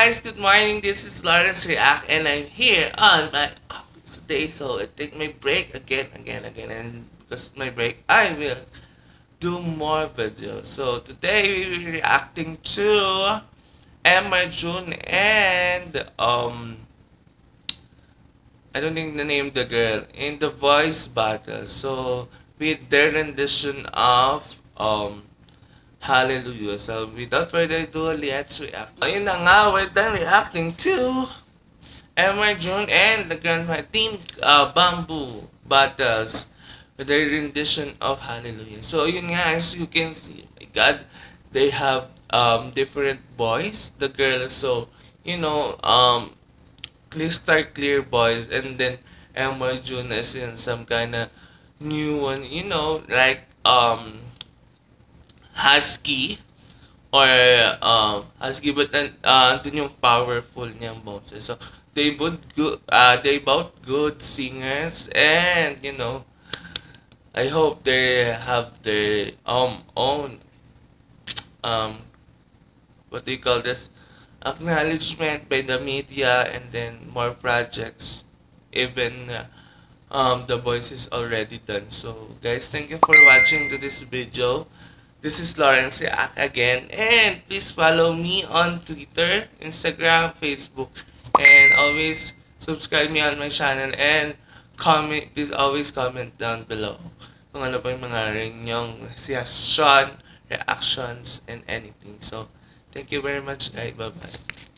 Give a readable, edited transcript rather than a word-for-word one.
guys, good morning. This is Lawrence React and I'm here on my office today. So I take my break again, and because of my break, I will do more videos. So today we will be reacting to Emma June and I don't think the name of the girl in the voice battle. So with their rendition of Hallelujah. So without further ado, let's react. Ayun na nga, we're done reacting to Emma June and the Grandma Team Bamboo Battles with their rendition of Hallelujah. So yun nga, as you can see, my God, they have different boys, the girls. So, you know, clear boys, and then Emma June is in some kind of new one, you know, like husky or husky, but dun yung powerful niyang boses. So they both good singers, and you know, I hope they have their own um what do you call this, acknowledgement by the media, and then more projects, even the voice is already done. So guys, thank you for watching to this video. This is Lawrence React again, and please follow me on Twitter, Instagram, Facebook, and always subscribe me on my channel, and comment, please always comment down below kung ano pa yung mga inyong suggestion, reactions, and anything. So, thank you very much guys. Bye-bye.